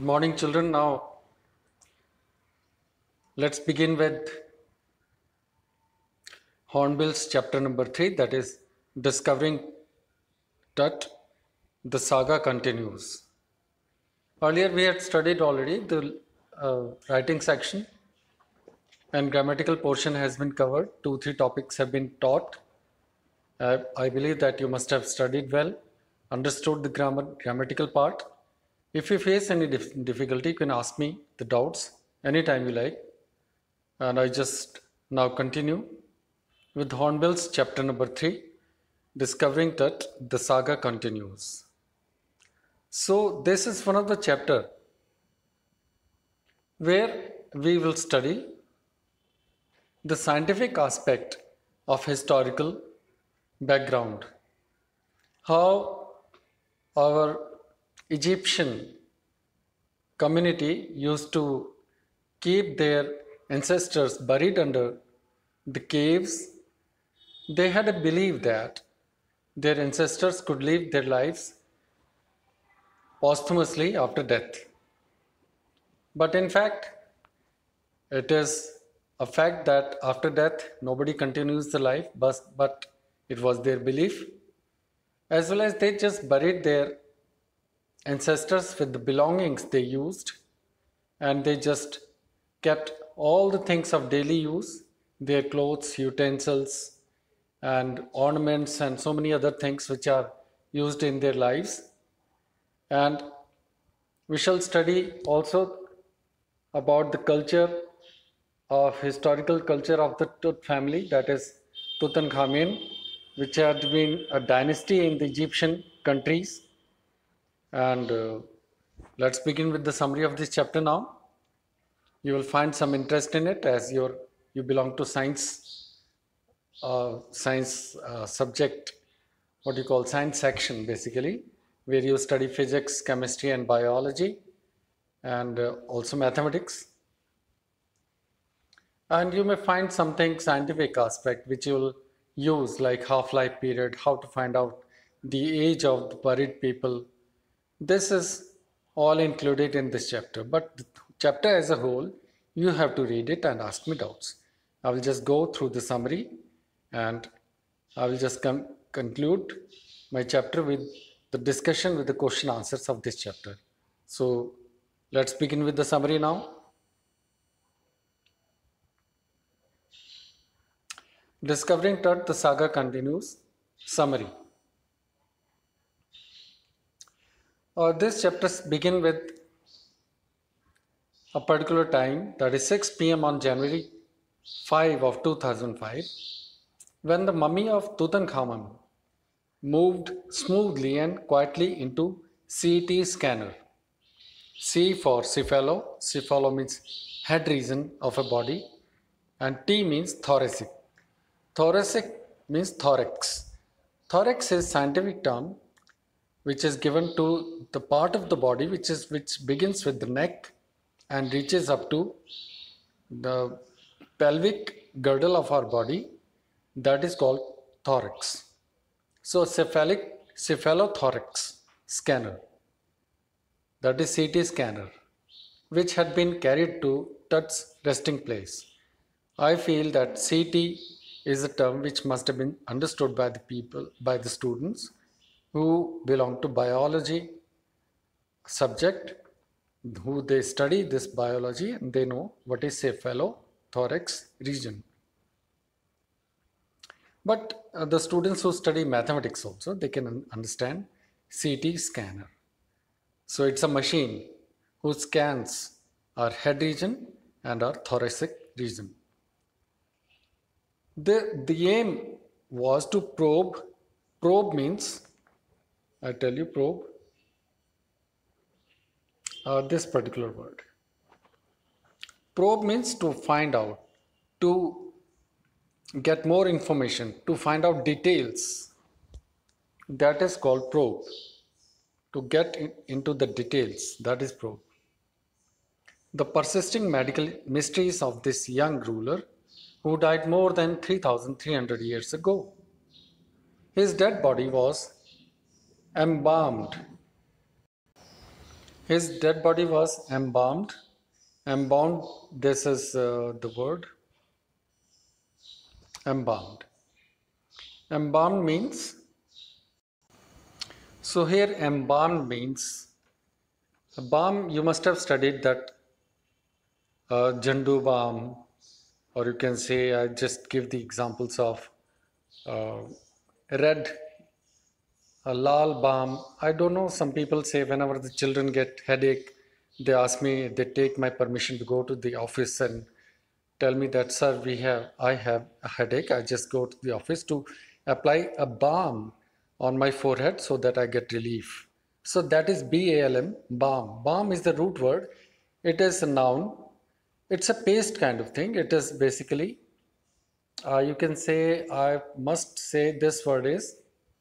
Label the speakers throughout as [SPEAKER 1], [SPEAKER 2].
[SPEAKER 1] morning, children. Now, let's begin with Hornbill's chapter number 3, that is Discovering Tut. The saga continues. Earlier, we had studied already the writing section and grammatical portion has been covered. 2-3 topics have been taught. I believe that you must have studied well, understood the grammatical part. If you face any difficulty, you can ask me the doubts anytime you like. And I just now continue with Hornbill's chapter number 3, Discovering Tut. The saga continues. So this is one of the chapter where we will study the scientific aspect of historical background, how our Egyptian community used to keep their ancestors buried under the caves. They had a belief that their ancestors could live their lives posthumously after death. But in fact, it is a fact that after death, nobody continues the life, but it was their belief. As well as they just buried their ancestors with the belongings they used, and they just kept all the things of daily use, their clothes, utensils, and ornaments, and so many other things which are used in their lives. And we shall study also about the culture of historical culture of the Tut family, that is Tutankhamen, which had been a dynasty in the Egyptian countries. And let's begin with the summary of this chapter now. You will find some interest in it as you belong to science subject, what you call science section basically, where you study physics, chemistry and biology, and also mathematics. And you may find something scientific aspect which you will use, like half-life period, how to find out the age of the buried people. This is all included in this chapter, but the chapter as a whole, you have to read it and ask me doubts. I will just go through the summary and I will just conclude my chapter with the discussion with the question answers of this chapter. So let's begin with the summary now. Discovering Tut, the saga continues. Summary. This chapter begins with a particular time, that is 6 p.m. on January 5 of 2005, when the mummy of Tutankhamun moved smoothly and quietly into CT scanner. C for cephalo. Cephalo means head region of a body, and T means thoracic. Thoracic means thorax. Thorax is a scientific term which is given to the part of the body which begins with the neck and reaches up to the pelvic girdle of our body. That is called thorax. So cephalothorax scanner, that is CT scanner, which had been carried to Tut's resting place. I feel that CT is a term which must have been understood by the people, by the students who belong to biology subject, who they study this biology and they know what is cephalothorax region. But the students who study mathematics also, they can understand CT scanner. So it's a machine who scans our head region and our thoracic region. The aim was to probe. Probe means, I tell you, probe, this particular word. Probe means to find out, to get more information, to find out details. That is called probe. To get into the details, that is probe. The persisting medical mysteries of this young ruler who died more than 3,300 years ago. His dead body was embalmed His dead body was embalmed. Embalmed, this is the word, embalmed. Embalmed means, so here embalmed means, a balm, you must have studied that Jandu balm, or you can say, I just give the examples of uh, red, a lal balm. I don't know, some people say whenever the children get headache, they ask me, they take my permission to go to the office and tell me that, sir, I have a headache. I just go to the office to apply a balm on my forehead so that I get relief. So that is BALM, balm. Balm is the root word. It is a noun. It's a paste kind of thing. It is basically, you can say, I must say this word is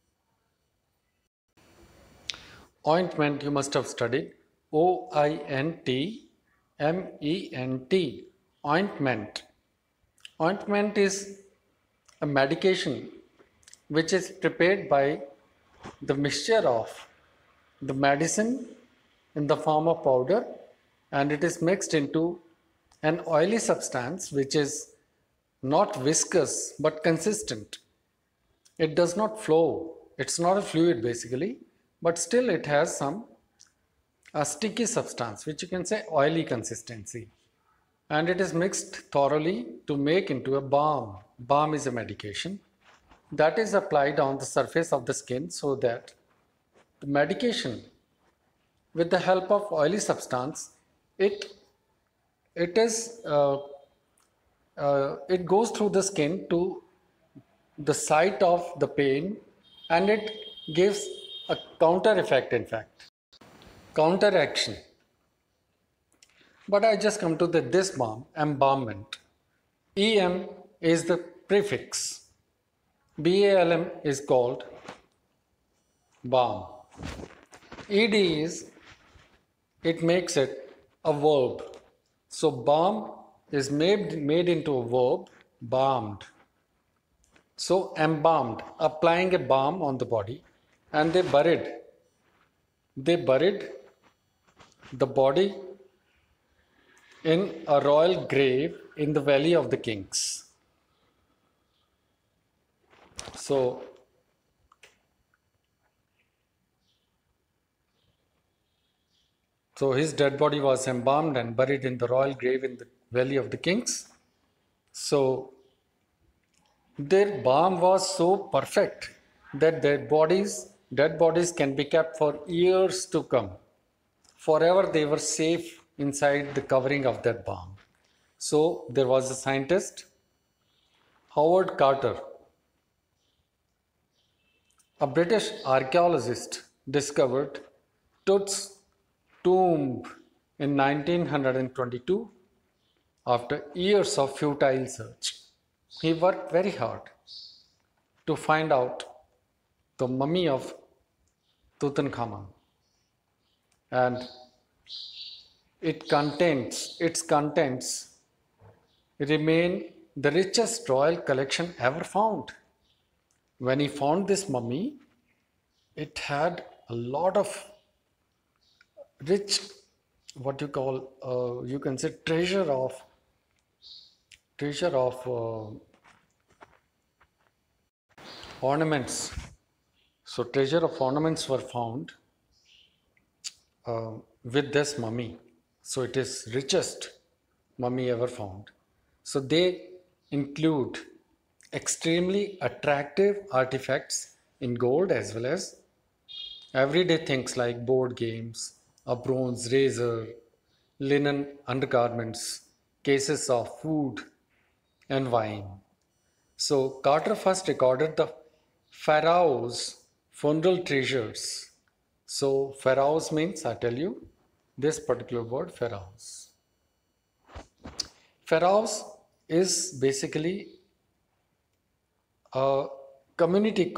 [SPEAKER 1] ointment. You must have studied OINTMENT, ointment. Ointment is a medication which is prepared by the mixture of the medicine in the form of powder, and it is mixed into an oily substance which is not viscous but consistent. It does not flow. It's not a fluid basically, but still it has some a sticky substance which you can say oily consistency, and it is mixed thoroughly to make into a balm. Balm is a medication that is applied on the surface of the skin so that the medication, with the help of oily substance, it it is it goes through the skin to the site of the pain, and it gives a counter effect, in fact, counter action. But I just come to this balm, embalmment. EM is the prefix. BALM is called balm. ED is, it makes it a verb. So balm is made into a verb, balmed. So embalmed, applying a balm on the body, and they buried the body in a royal grave in the Valley of the Kings. So his dead body was embalmed and buried in the royal grave in the Valley of the Kings. So their balm was so perfect that dead bodies can be kept for years to come. Forever they were safe inside the covering of that balm. So there was a scientist, Howard Carter, a British archaeologist, discovered Tut's tomb in 1922 after years of futile search. He worked very hard to find out the mummy of Tutankhamun, and its contents remain the richest royal collection ever found. When he found this mummy, it had a lot of rich, what you call, you can say treasure of ornaments. So treasure of ornaments were found with this mummy. So it is richest mummy ever found. So they include extremely attractive artifacts in gold as well as everyday things like board games, a bronze razor, linen undergarments, cases of food and wine. So Carter first recorded the pharaoh's funeral treasures. So pharaohs means, I tell you, this particular word, pharaohs. Pharaohs is basically a community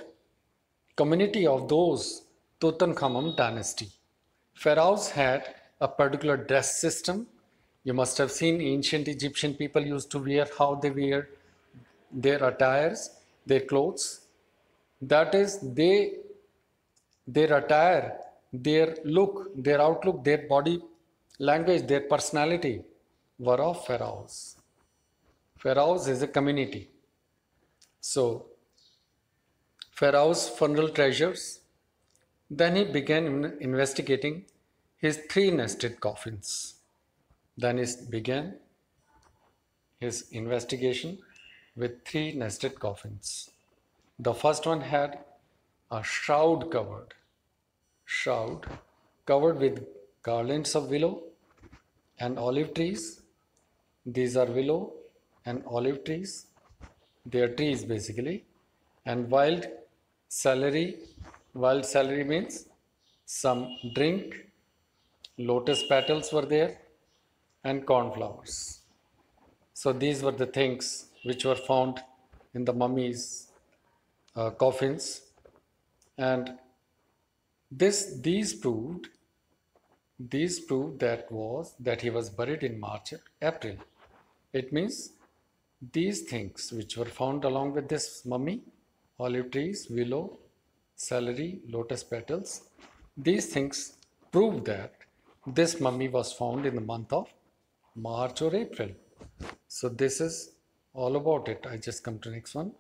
[SPEAKER 1] of those Tutankhamun dynasty. Pharaohs had a particular dress system. You must have seen ancient Egyptian people used to wear, how they wear their attires, their clothes. That is, their attire their look, their outlook, their body language, their personality were of pharaohs. Pharaohs is a community. So, Pharaoh's funeral treasures. Then he began investigating his three nested coffins. Then he began his investigation with three nested coffins. The first one had a shroud covered with garlands of willow and olive trees. These are willow and olive trees. They are trees basically. And wild celery. Wild celery means some drink. Lotus petals were there and cornflowers. So these were the things which were found in the mummy's coffins, and these proved that he was buried in March, April. It means these things which were found along with this mummy, olive trees, willow, celery, lotus petals, these things prove that this mummy was found in the month of March or April. So this is all about it. I just come to next one.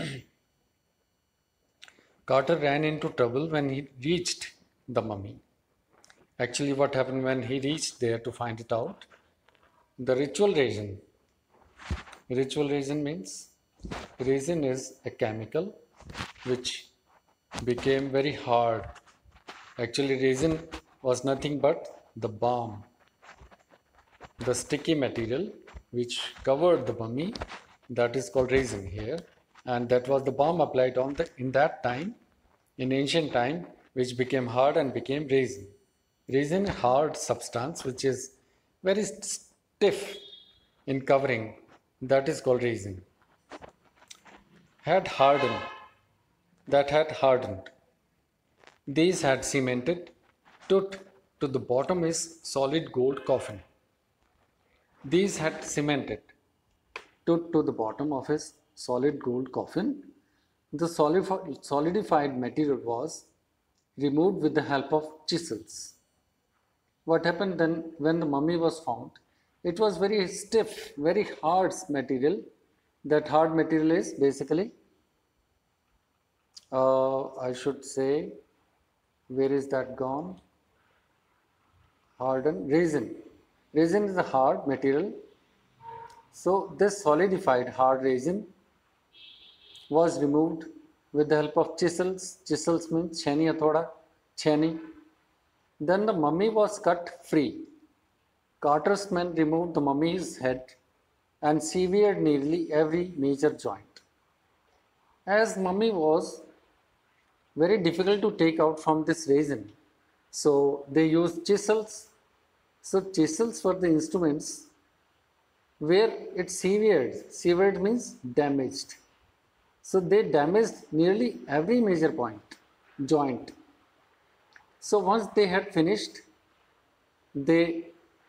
[SPEAKER 1] Carter ran into trouble when he reached the mummy. Actually, what happened when he reached there to find it out? The ritual resin. Ritual resin means resin is a chemical which became very hard. Actually, resin was nothing but the balm, the sticky material which covered the mummy, that is called resin here, and that was the balm applied on in that time, in ancient time, which became hard and became resin. Resin, hard substance which is very stiff in covering, that is called resin. Had hardened. These had cemented. To the bottom is solid gold coffin. These had cemented to the bottom of his solid gold coffin. The solidified material was removed with the help of chisels. What happened then when the mummy was found? It was very stiff, very hard material. That hard material is basically, I should say, where is that gone? Hardened resin. Resin is a hard material. So this solidified hard resin was removed with the help of chisels. Chisels means chheni hathoda, chheni. Then the mummy was cut free. Carter's men removed the mummy's head and severed nearly every major joint. As mummy was very difficult to take out from this resin, so they used chisels. So chisels were the instruments where it severed. Severed means damaged. So they damaged nearly every major joint. So once they had finished, they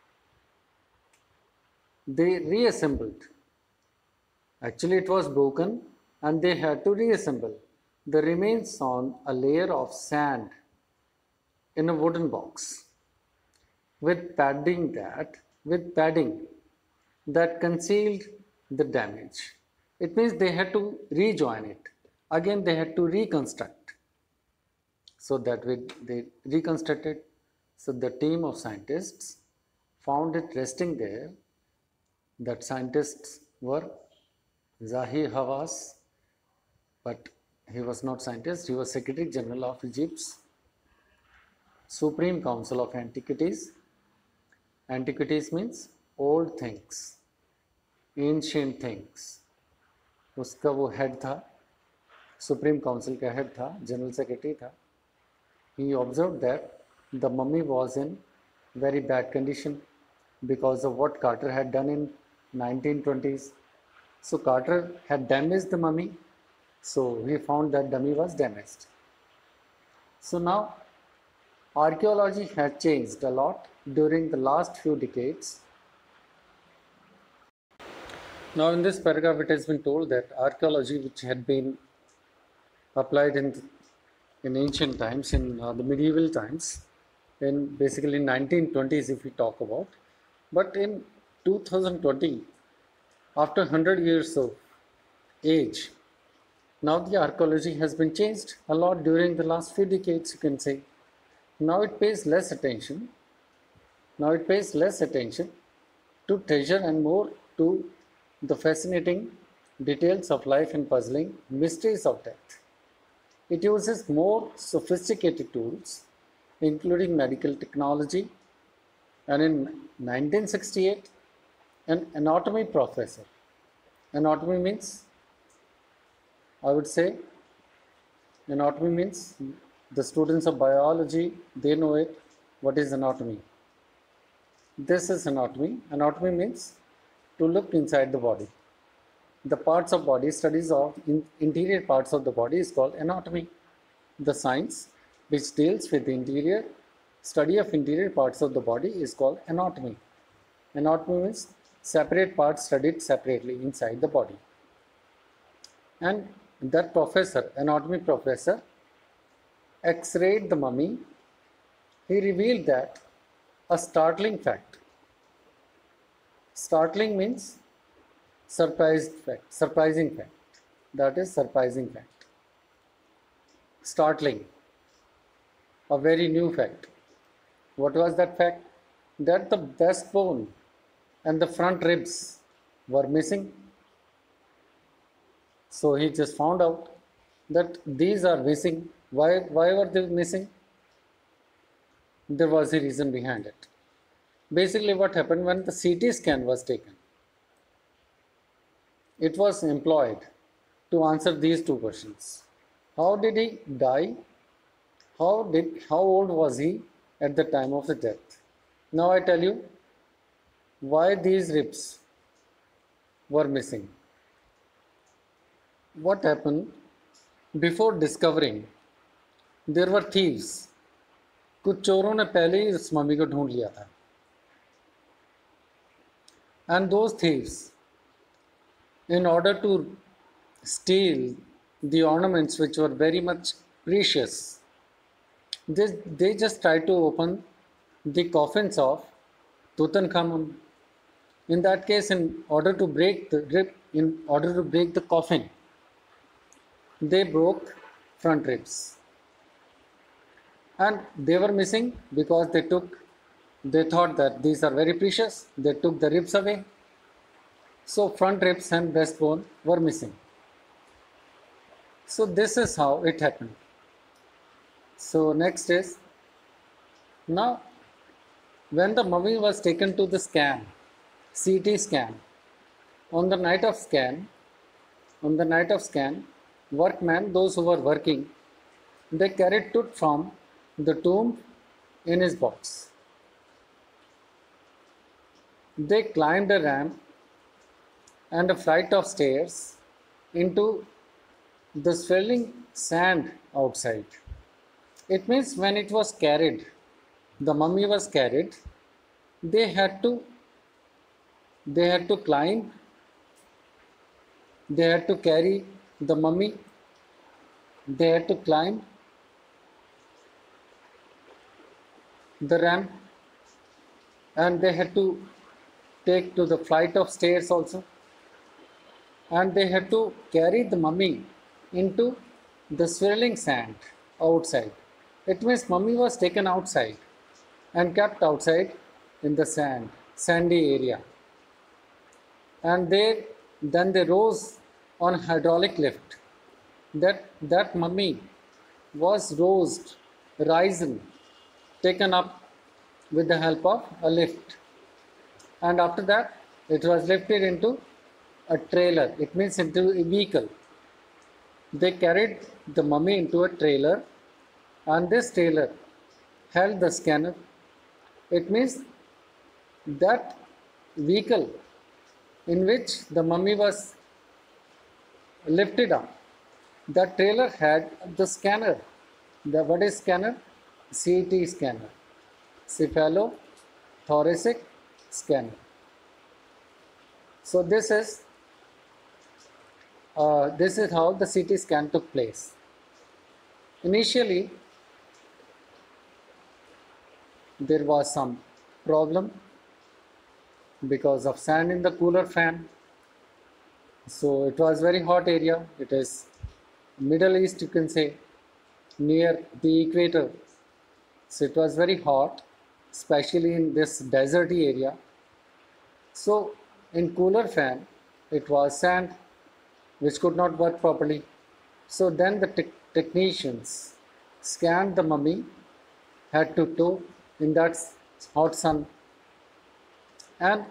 [SPEAKER 1] reassembled. Actually, it was broken and they had to reassemble the remains on a layer of sand in a wooden box with padding that concealed the damage. It means they had to rejoin it. Again, they had to reconstruct. So that way they reconstructed. So the team of scientists found it resting there. That scientists were Zahi Hawass, but he was not scientist, he was Secretary General of Egypt's Supreme Council of Antiquities. Antiquities means old things, ancient things. उसका वो head था, supreme council का head था, general secretary था. He observed that the mummy was in very bad condition because of what Carter had done in 1920s. So Carter had damaged the mummy, so he found that dummy was damaged. So now archaeology has changed a lot during the last few decades. Now in this paragraph it has been told that archaeology which had been applied in in ancient times, in the medieval times, in basically 1920s if we talk about. But in 2020, after 100 years of age, now the archaeology has been changed a lot during the last few decades, you can say. Now it pays less attention. Now it pays less attention to treasure and more to the fascinating details of life and puzzling mysteries of death. It uses more sophisticated tools, including medical technology, and in 1968, an anatomy professor. Anatomy means, I would say, anatomy means the students of biology, they know it. What is anatomy? This is anatomy. Anatomy means to look inside the body. The parts of body, studies of interior parts of the body is called anatomy. The science which deals with the interior, study of interior parts of the body is called anatomy. Anatomy means separate parts studied separately inside the body. And that professor, anatomy professor, X-rayed the mummy. He revealed that a startling fact. Startling means surprising fact. That is surprising fact. Startling, a very new fact. What was that fact? That the breastbone and the front ribs were missing. So he just found out that these are missing. Why were they missing? There was a reason behind it. Basically, what happened when the CT scan was taken? It was employed to answer these two questions. How did he die? How old was he at the time of the death? Now I tell you why these ribs were missing. What happened? Before discovering, there were thieves. कुछ चोरों ने पहले ही इस mummy को ढूंढ लिया था. And those thieves, in order to steal the ornaments which were very much precious, they just tried to open the coffins of Tutankhamun. In that case, in order to break the coffin, they broke front ribs. And they were missing because they thought that these are very precious. They took the ribs away. So front ribs and breastbone were missing. So this is how it happened. So next is, now when the mummy was taken to the scan, CT scan, on the night of scan, workmen, those who were working, they carried Tut from the tomb in his box. They climbed a ramp and a flight of stairs into the swirling sand outside. It means when it was carried, the mummy was carried, they had to climb, they had to carry the mummy, they had to climb the ramp, and they had to take to the flight of stairs also, and they had to carry the mummy into the swirling sand outside. It means mummy was taken outside and kept outside in the sandy area, and then they rose on hydraulic lift. That mummy was risen, taken up with the help of a lift, and after that it was lifted into a trailer. It means into a vehicle. They carried the mummy into a trailer, and this trailer held the scanner. It means that vehicle in which the mummy was lifted up, that trailer had the scanner. What is scanner? CT scanner, cephalothoracic scanner. So this is how the CT scan took place. Initially, there was some problem because of sand in the cooler fan. So it was very hot area. It is Middle East, you can say, near the equator. So it was very hot, especially in this deserty area. So in cooler fan, it was sand which could not work properly. So then the technicians scanned the mummy head to toe in that hot sun. And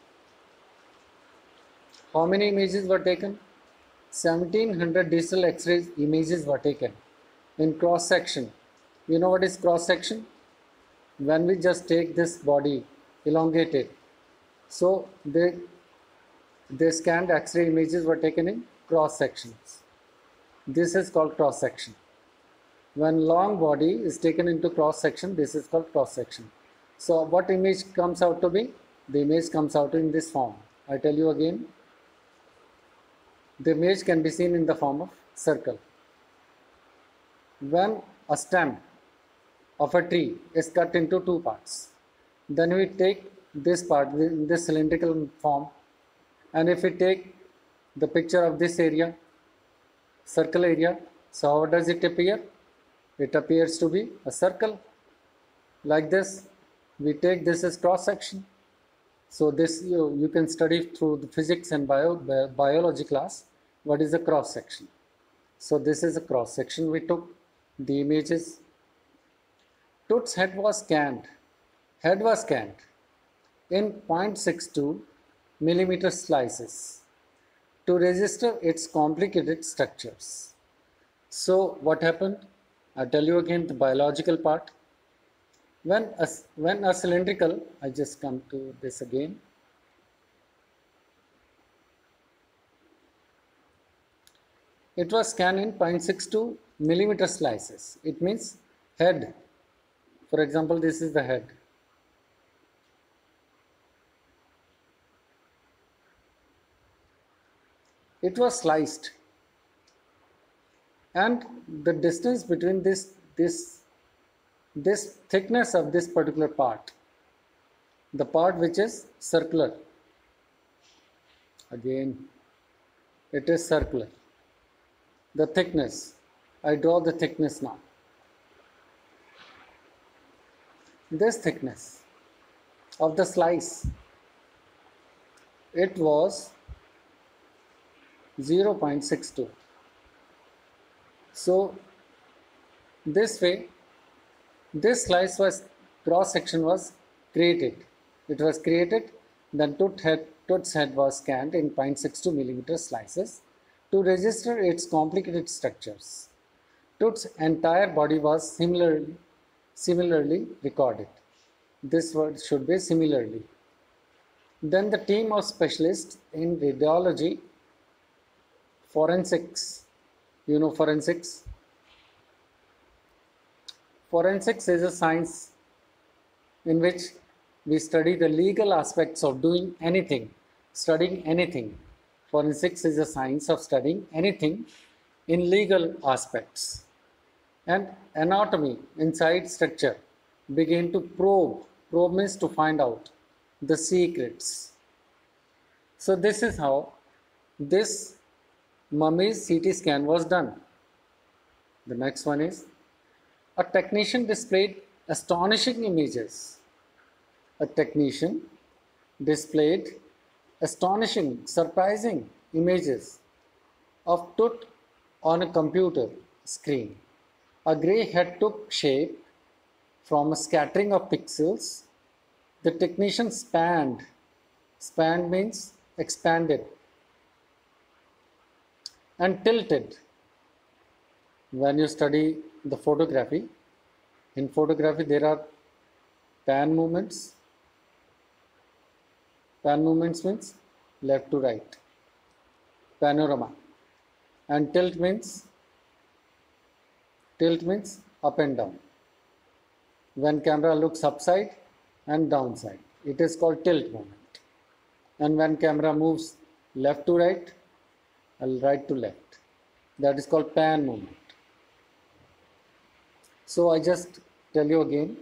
[SPEAKER 1] how many images were taken? 1700 digital X-ray images were taken in cross section. You know what is cross section? When we just take this body elongated, so they scanned X-ray images were taken in cross sections. This is called cross section. When long body is taken into cross section, this is called cross section. So what image comes out to be? The image comes out in this form. I tell you again, the image can be seen in the form of circle. When a stem of a tree is cut into two parts, then we take this part in this cylindrical form, and if we take the picture of this area, circle area, so how does it appear? It appears to be a circle like this. We take this as cross section. So this you can study through the physics and biology class what is a cross section. So this is a cross section. We took the images. Tut's head was scanned. Head was scanned in 0.62 millimeter slices to register its complicated structures. So what happened? I'll tell you again the biological part. When a cylindrical, I just come to this again. It was scanned in 0.62 millimeter slices. It means head. For example, this is the head. It was sliced, and the distance between this thickness of this particular part, the part which is circular, again it is circular, the thickness, I draw the thickness now. This thickness of the slice, it was 0.62. So this way, this slice was cross section was created. It was created. Then Tut's head was scanned in 0.62 millimeter slices to register its complicated structures. Tut's entire body was similarly recorded. This word should be similarly. Then the team of specialists in radiology, forensics. You know forensics? Forensics is a science in which we study the legal aspects of doing anything, studying anything. Forensics is a science of studying anything in legal aspects. And anatomy inside structure began to probe. Probe means to find out the secrets. So this is how this mummy's CT scan was done. The next one is a technician displayed astonishing images. A technician displayed astonishing, surprising images of Tut on a computer screen. A grey head took shape from a scattering of pixels. The technician spanned means expanded, and tilted. When you study the photography, in photography there are pan movements. Pan movements means left to right, panorama, and tilt means up and down. When camera looks upside and downside, it is called tilt movement. And when camera moves left to right and right to left, that is called pan movement. So I just tell you again.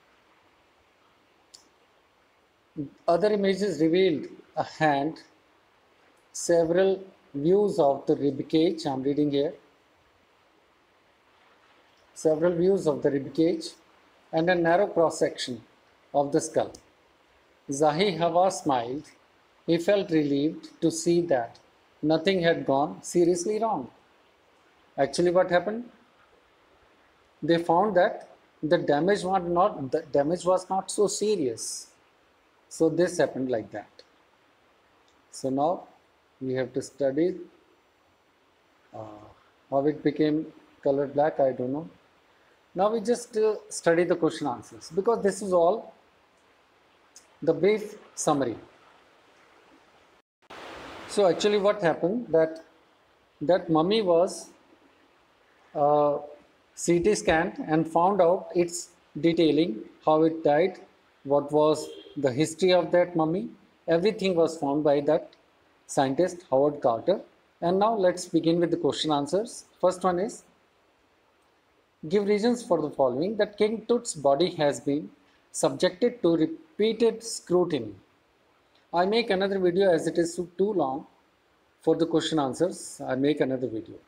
[SPEAKER 1] Other images revealed a hand, several views of the rib cage. I'm reading here. Several views of the rib cage and a narrow cross section of the skull. Zahi Hawa smiled. He felt relieved to see that nothing had gone seriously wrong. Actually, what happened? They found that the damage was not so serious. So this happened like that. So now we have to study how it became colored black. I don't know. Now we just study the question answers, because this is all the brief summary. So actually what happened, that mummy was CT scanned and found out its detailing, how it died, what was the history of that mummy. Everything was found by that scientist Howard Carter. And now let's begin with the question answers. First one is, give reasons for the following: that King Tut's body has been subjected to repeated scrutiny. I make another video, as it is too long for the question answers. I make another video.